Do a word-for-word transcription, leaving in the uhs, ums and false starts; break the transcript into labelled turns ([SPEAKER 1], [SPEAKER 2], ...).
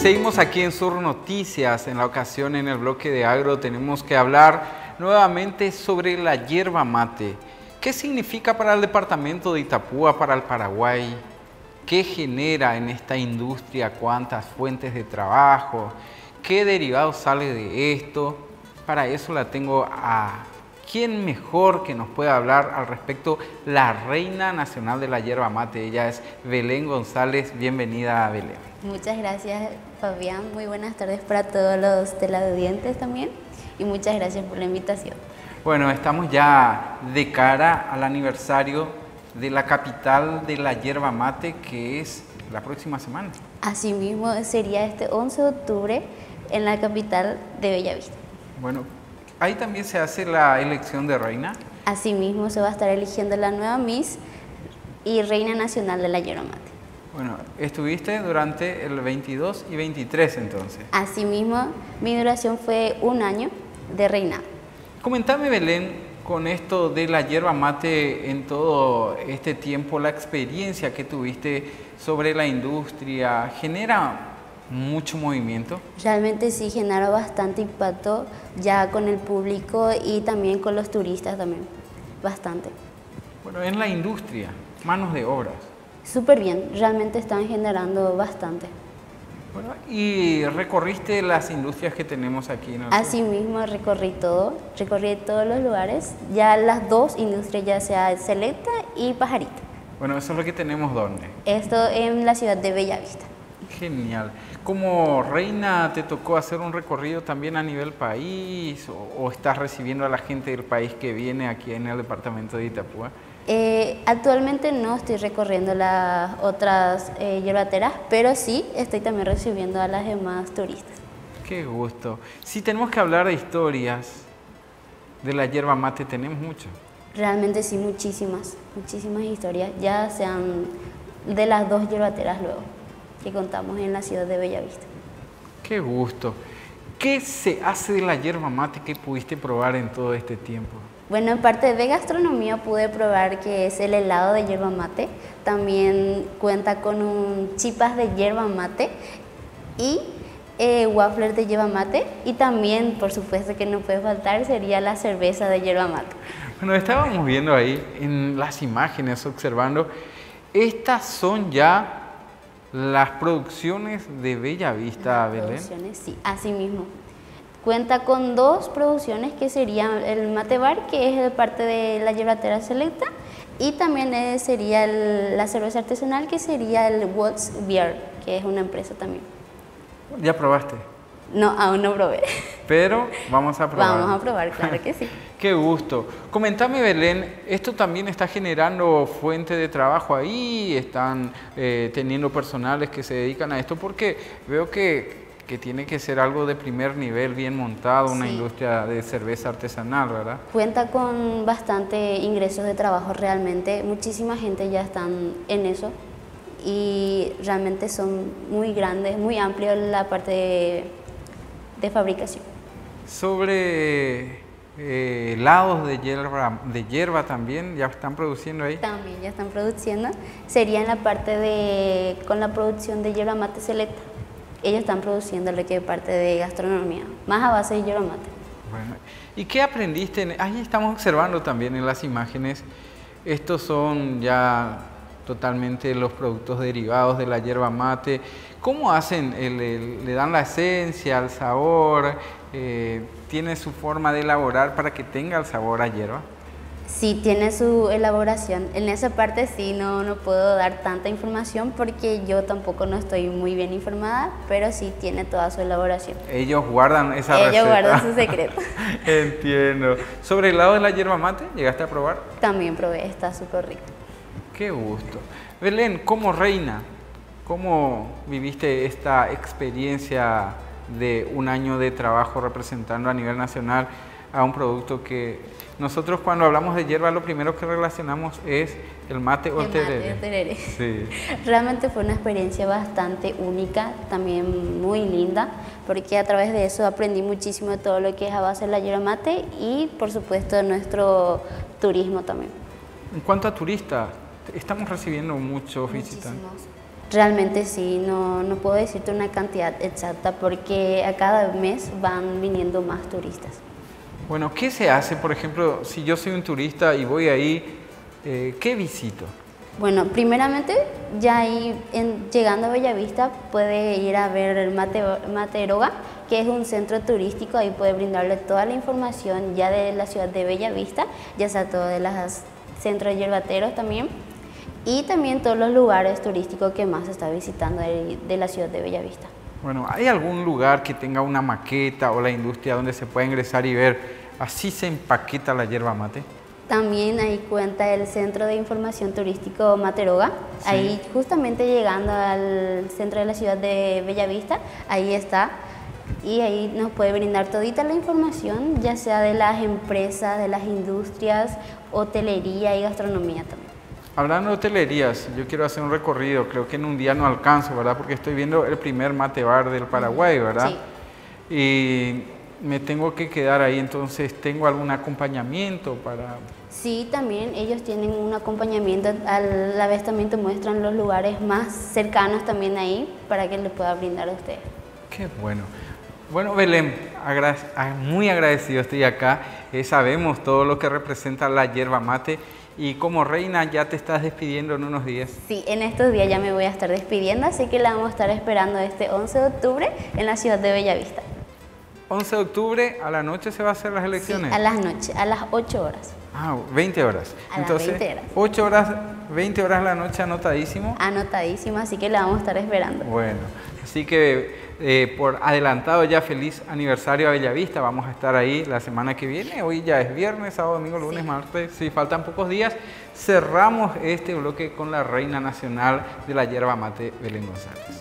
[SPEAKER 1] seguimos aquí en Sur Noticias. En la ocasión, en el bloque de agro, tenemos que hablar nuevamente sobre la yerba mate. ¿Qué significa para el departamento de Itapúa, para el Paraguay? ¿Qué genera en esta industria? ¿Cuántas fuentes de trabajo? ¿Qué derivado sale de esto? Para eso la tengo a quién mejor que nos pueda hablar al respecto, la reina nacional de la yerba mate. Ella es Belén González. Bienvenida, Belén.
[SPEAKER 2] Muchas gracias, Fabián. Muy buenas tardes para todos los televidentes también y muchas gracias por la invitación.
[SPEAKER 1] Bueno, estamos ya de cara al aniversario de la capital de la yerba mate, que es la próxima semana.
[SPEAKER 2] Asimismo, sería este once de octubre en la capital de Bellavista.
[SPEAKER 1] Bueno, ahí también se hace la elección de reina.
[SPEAKER 2] Asimismo, se va a estar eligiendo la nueva Miss y reina nacional de la yerba mate.
[SPEAKER 1] Bueno, estuviste durante el veintidós y veintitrés entonces.
[SPEAKER 2] Asimismo, mi duración fue un año de reinado.
[SPEAKER 1] Comentame, Belén, con esto de la yerba mate en todo este tiempo, la experiencia que tuviste sobre la industria, ¿genera mucho movimiento?
[SPEAKER 2] Realmente sí generó bastante impacto ya con el público y también con los turistas también, bastante.
[SPEAKER 1] Bueno, en la industria, manos de obras.
[SPEAKER 2] Súper bien, realmente están generando bastante.
[SPEAKER 1] Bueno, y recorriste las industrias que tenemos aquí, ¿no?
[SPEAKER 2] Así mismo recorrí todo, recorrí todos los lugares, ya las dos industrias, ya sea Selecta y Pajarita.
[SPEAKER 1] Bueno, eso es lo que tenemos, ¿dónde?
[SPEAKER 2] Esto en la ciudad de Bellavista.
[SPEAKER 1] Genial. Como reina, ¿te tocó hacer un recorrido también a nivel país o, o estás recibiendo a la gente del país que viene aquí en el departamento de Itapúa?
[SPEAKER 2] Eh, actualmente no estoy recorriendo las otras eh, yerbateras, pero sí estoy también recibiendo a las demás turistas.
[SPEAKER 1] Qué gusto. Si tenemos que hablar de historias de la yerba mate, tenemos mucho.
[SPEAKER 2] Realmente sí, muchísimas, muchísimas historias, ya sean de las dos yerbateras luego, que contamos en la ciudad de Bellavista.
[SPEAKER 1] Qué gusto. ¿Qué se hace de la yerba mate que pudiste probar en todo este tiempo?
[SPEAKER 2] Bueno, en parte de gastronomía pude probar que es el helado de yerba mate. También cuenta con un chipas de yerba mate y eh, waffles de yerba mate. Y también, por supuesto que no puede faltar, sería la cerveza de yerba mate.
[SPEAKER 1] Bueno, estábamos viendo ahí en las imágenes, observando, estas son ya las producciones de Bellavista, Belén.
[SPEAKER 2] Producciones, sí, así mismo. Cuenta con dos producciones que serían el Mate Bar, que es de parte de la yerbatera Selecta, y también eh, sería el, la cerveza artesanal, que sería el Watts Beer, que es una empresa también.
[SPEAKER 1] ¿Ya probaste?
[SPEAKER 2] No, aún no probé.
[SPEAKER 1] Pero vamos a probar.
[SPEAKER 2] Vamos a probar, claro que sí.
[SPEAKER 1] Qué gusto. Comentame, Belén, ¿esto también está generando fuente de trabajo ahí? ¿Están eh, teniendo personales que se dedican a esto? Porque veo que... que tiene que ser algo de primer nivel, bien montado, una sí. industria de cerveza artesanal, ¿verdad?
[SPEAKER 2] Cuenta con bastante ingresos de trabajo realmente, muchísima gente ya están en eso y realmente son muy grandes, muy amplios la parte de, de fabricación.
[SPEAKER 1] Sobre eh, helados de hierba, de hierba también, ¿ya están produciendo ahí?
[SPEAKER 2] También ya están produciendo, sería en la parte de, con la producción de yerba mate Selecta. Ellos están produciendo lo que es parte de gastronomía, más a base de yerba mate.
[SPEAKER 1] Bueno, ¿y qué aprendiste? Ahí estamos observando también en las imágenes, estos son ya totalmente los productos derivados de la yerba mate. ¿Cómo hacen? El, el, ¿Le dan la esencia, el sabor? Eh, ¿Tiene su forma de elaborar para que tenga el sabor a hierba?
[SPEAKER 2] Sí, tiene su elaboración. En esa parte sí no, no puedo dar tanta información porque yo tampoco no estoy muy bien informada, pero sí tiene toda su elaboración.
[SPEAKER 1] Ellos guardan esa
[SPEAKER 2] Ellos
[SPEAKER 1] receta.
[SPEAKER 2] Ellos guardan su secreto.
[SPEAKER 1] Entiendo. ¿Sobre el helado de la yerba mate llegaste a probar?
[SPEAKER 2] También probé, está súper rico.
[SPEAKER 1] Qué gusto. Belén, como reina, ¿cómo viviste esta experiencia de un año de trabajo representando a nivel nacional a un producto que nosotros cuando hablamos de hierba lo primero que relacionamos es el mate o el, el tereré?
[SPEAKER 2] Mate, el tereré.
[SPEAKER 1] Sí.
[SPEAKER 2] Realmente fue una experiencia bastante única, también muy linda, porque a través de eso aprendí muchísimo de todo lo que es a base de la yerba mate y por supuesto nuestro turismo también.
[SPEAKER 1] En cuanto a turistas, estamos recibiendo muchos visitantes.
[SPEAKER 2] Realmente sí, no, no puedo decirte una cantidad exacta porque a cada mes van viniendo más turistas.
[SPEAKER 1] Bueno, ¿qué se hace, por ejemplo, si yo soy un turista y voy ahí, eh, ¿qué visito?
[SPEAKER 2] Bueno, primeramente, ya ahí en, llegando a Bellavista puede ir a ver el Mate, Materoga, que es un centro turístico. Ahí puede brindarle toda la información ya de la ciudad de Bellavista, ya sea todo de los centros yerbateros también, y también todos los lugares turísticos que más se está visitando de, de la ciudad de Bellavista.
[SPEAKER 1] Bueno, ¿hay algún lugar que tenga una maqueta o la industria donde se pueda ingresar y ver así se empaqueta la yerba mate?
[SPEAKER 2] También ahí cuenta el Centro de Información Turístico Materoga. Sí. Ahí justamente llegando al centro de la ciudad de Bellavista, ahí está. Y ahí nos puede brindar todita la información, ya sea de las empresas, de las industrias, hotelería y gastronomía también.
[SPEAKER 1] Hablando de hotelerías, yo quiero hacer un recorrido, creo que en un día no alcanzo, ¿verdad? Porque estoy viendo el primer mate bar del Paraguay, ¿verdad? Sí. Y me tengo que quedar ahí, entonces, ¿tengo algún acompañamiento para...?
[SPEAKER 2] Sí, también ellos tienen un acompañamiento, a la vez también te muestran los lugares más cercanos también ahí para que les pueda brindar a ustedes.
[SPEAKER 1] Qué bueno. Bueno, Belén, agra muy agradecido estoy acá, eh, sabemos todo lo que representa la yerba mate y como reina ya te estás despidiendo en unos días.
[SPEAKER 2] Sí, en estos días ya me voy a estar despidiendo, así que la vamos a estar esperando este once de octubre en la ciudad de Bellavista.
[SPEAKER 1] once de octubre, a la noche se va a hacer las elecciones.
[SPEAKER 2] Sí, a las noches, a las ocho horas.
[SPEAKER 1] Ah, veinte horas.
[SPEAKER 2] A
[SPEAKER 1] Entonces,
[SPEAKER 2] las veinte horas.
[SPEAKER 1] ocho horas, veinte horas a la noche, anotadísimo.
[SPEAKER 2] Anotadísimo, así que la vamos a estar esperando.
[SPEAKER 1] Bueno, así que eh, por adelantado ya feliz aniversario a Bellavista. Vamos a estar ahí la semana que viene. Hoy ya es viernes, sábado, domingo, lunes, sí. martes. Sí, faltan pocos días. Cerramos este bloque con la reina nacional de la yerba mate, Belén González.